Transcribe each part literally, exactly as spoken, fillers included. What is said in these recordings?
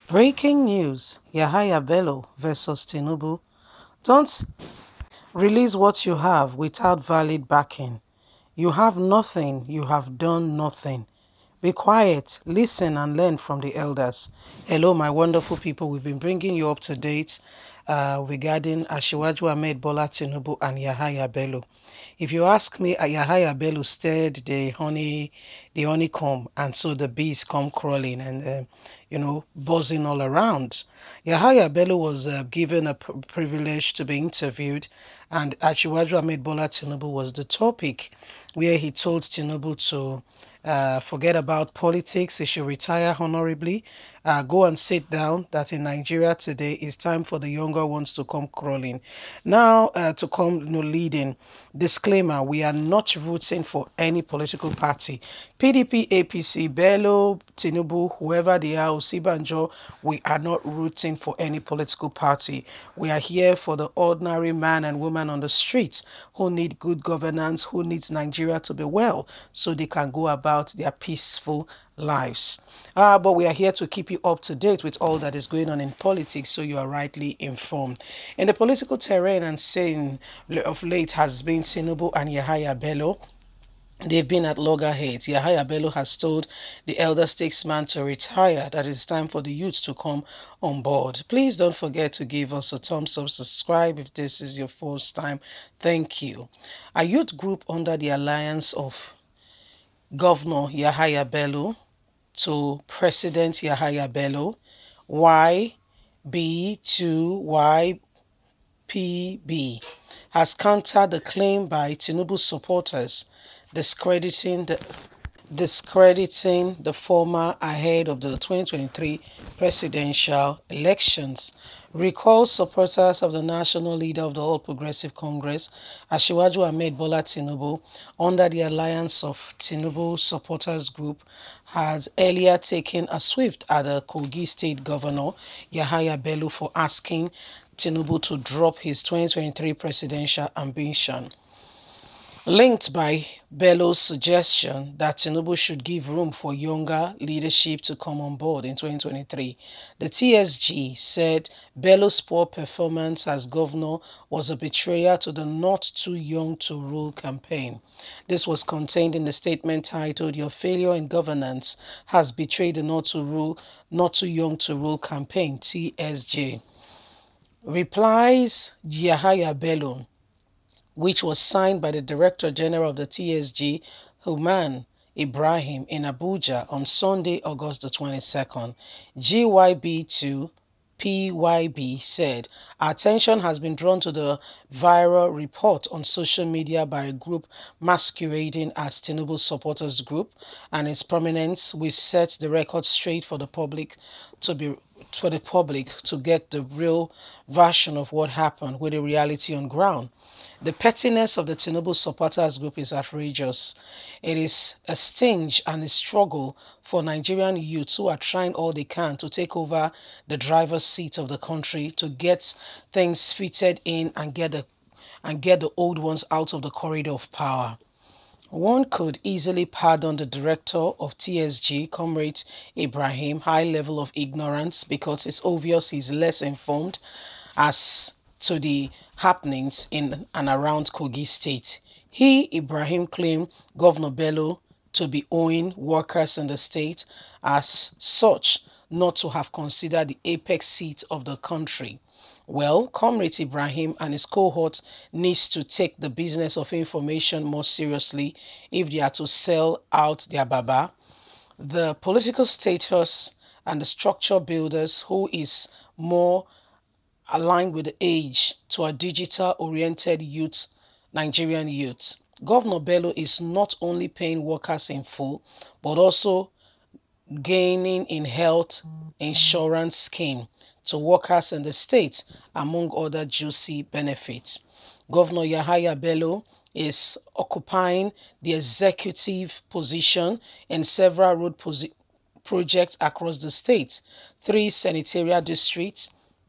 Breaking news: Yahaya Bello versus Tinubu. Don't release what you have without valid backing. You have nothing, you have done nothing. Be quiet, listen and learn from the elders. Hello, my wonderful people. We've been bringing you up to date uh, regarding Asiwaju Ahmed Bola Tinubu and Yahaya Bello. If you ask me, uh, Yahaya Bello stirred the honey, the honeycomb, and so the bees come crawling and, uh, you know, buzzing all around. Yahaya Bello was uh, given a privilege to be interviewed, and Asiwaju Ahmed Bola Tinubu was the topic, where he told Tinubu to uh, forget about politics. He should retire honorably. Uh, go and sit down. That in Nigeria today, it's time for the younger ones to come crawling. Now, uh, to come you know, leading. Disclaimer: we are not rooting for any political party. P D P, A P C, Bello, Tinubu, whoever they are, Osibanjo, we are not rooting for any political party. We are here for the ordinary man and woman on the streets who need good governance, who needs Nigeria to be well so they can go about their peaceful lives. Uh, but we are here to keep you up to date with all that is going on in politics so you are rightly informed. In the political terrain and saying of late has been Tinubu and Yahaya Bello. They've been at loggerheads. Yahaya Bello has told the elder statesman to retire, that it's time for the youth to come on board. Please don't forget to give us a thumbs up, subscribe if this is your first time. Thank you. A youth group under the alliance of Governor Yahaya Bello to President Yahaya Bello, Y B to Y P B, has countered the claim by Tinubu supporters discrediting the discrediting the former ahead of the twenty twenty-three presidential elections. Recall supporters of the national leader of the All Progressive Congress, Asiwaju Ahmed Bola Tinubu, under the alliance of Tinubu Supporters Group, had earlier taken a swift at the Kogi State Governor Yahaya Bello for asking Tinubu to drop his twenty twenty-three presidential ambition. Linked by Bello's suggestion that Tinubu should give room for younger leadership to come on board in twenty twenty-three, the T S G said Bello's poor performance as governor was a betrayal to the Not Too Young to Rule campaign. This was contained in the statement titled "Your Failure in Governance Has Betrayed the Not Too Rule, Not Too Young to Rule campaign," T S G. Replies Yahaya Bello, which was signed by the Director General of the T S G, Human Ibrahim, in Abuja on Sunday, August the twenty-second. G Y B to P Y B said, "Our attention has been drawn to the viral report on social media by a group masquerading as Tinubu Supporters Group and its prominence. We set the record straight for the public to be for the public to get the real version of what happened with the reality on ground. The pettiness of the Tinubu Supporters Group is outrageous. It is a sting and a struggle for Nigerian youths who are trying all they can to take over the driver's seat of the country, to get things fitted in and get the and get the old ones out of the corridor of power." One could easily pardon the director of T S G, Comrade Ibrahim, high level of ignorance because it's obvious he's less informed as to the happenings in and around Kogi State. He, Ibrahim, claimed Governor Bello to be owing workers in the state as such, not to have considered the apex seat of the country. Well, Comrade Ibrahim and his cohort needs to take the business of information more seriously if they are to sell out their baba. The political status and the structure builders who is more aligned with the age to a digital-oriented youth, Nigerian youth. Governor Bello is not only paying workers in full, but also gaining in health insurance scheme to workers in the state, among other juicy benefits. Governor Yahaya Bello is occupying the executive position in several road projects across the state, three senatorial districts,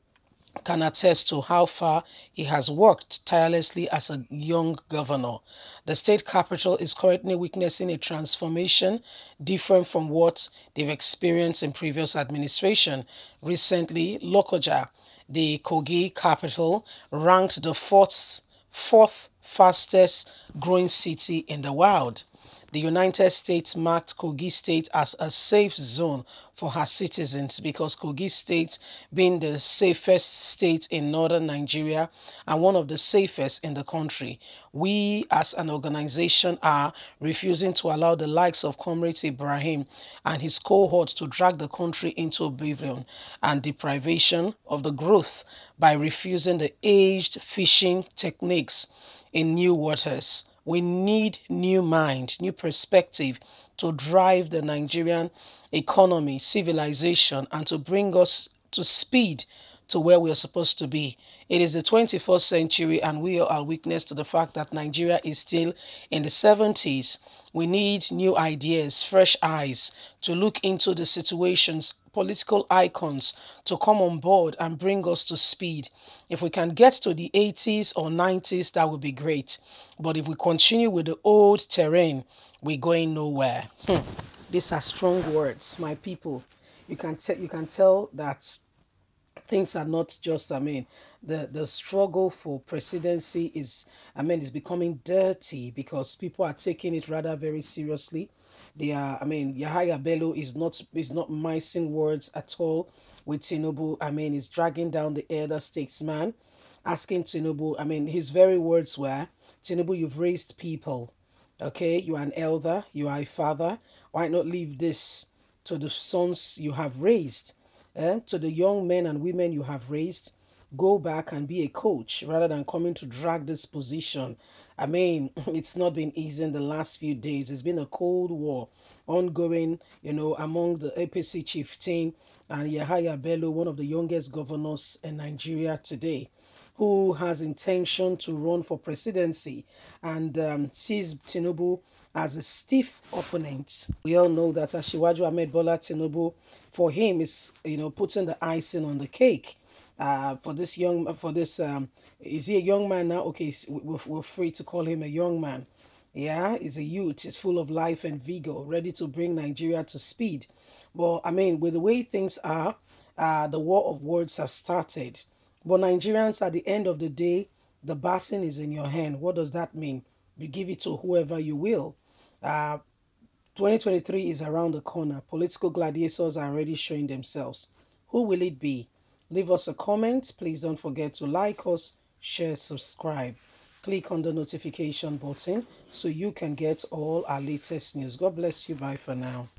can attest to how far he has worked tirelessly as a young governor. The state capital is currently witnessing a transformation different from what they've experienced in previous administration. Recently, Lokoja, the Kogi capital, ranked the fourth, fourth fastest growing city in the world. The United States marked Kogi State as a safe zone for her citizens because Kogi State, being the safest state in northern Nigeria and one of the safest in the country, we as an organization are refusing to allow the likes of Comrade Ibrahim and his cohorts to drag the country into oblivion and deprivation of the growth by refusing the aged fishing techniques in new waters. We need new mind, new perspective to drive the Nigerian economy, civilization, and to bring us to speed to where we are supposed to be. It is the twenty-first century and we are witness to the fact that Nigeria is still in the seventies. We need new ideas, fresh eyes to look into the situations, political icons to come on board and bring us to speed. If we can get to the eighties or nineties, that would be great. But if we continue with the old terrain, we're going nowhere. Hmm. These are strong words, my people. You can tell you can tell that things are not just, I mean, the the struggle for presidency is, I mean, it's becoming dirty because people are taking it rather very seriously. They are, I mean, Yahaya Bello is not is not micing words at all with Tinubu. I mean, he's dragging down the elder statesman, asking Tinubu, I mean, his very words were, Tinubu, you've raised people. Okay, you are an elder, you are a father. Why not leave this to the sons you have raised? Eh, to the young men and women you have raised, go back and be a coach rather than coming to drag this position. I mean, it's not been easy in the last few days. It's been a cold war ongoing, you know, among the A P C chieftain and Yahaya Bello, one of the youngest governors in Nigeria today, who has intention to run for presidency and um, sees Tinubu as a stiff opponent. We all know that Asiwaju Ahmed Bola Tinubu, for him, is, you know, putting the icing on the cake. Uh, for this young, for this, um, is he a young man now? Okay, we're, we're free to call him a young man. Yeah, he's a youth. He's full of life and vigor, ready to bring Nigeria to speed. But I mean, with the way things are, uh, the war of words have started. But Nigerians, at the end of the day, the baton is in your hand. What does that mean? You give it to whoever you will. Uh, twenty twenty-three is around the corner. Political gladiators are already showing themselves. Who will it be? Leave us a comment. Please don't forget to like us, share, subscribe. Click on the notification button so you can get all our latest news. God bless you. Bye for now.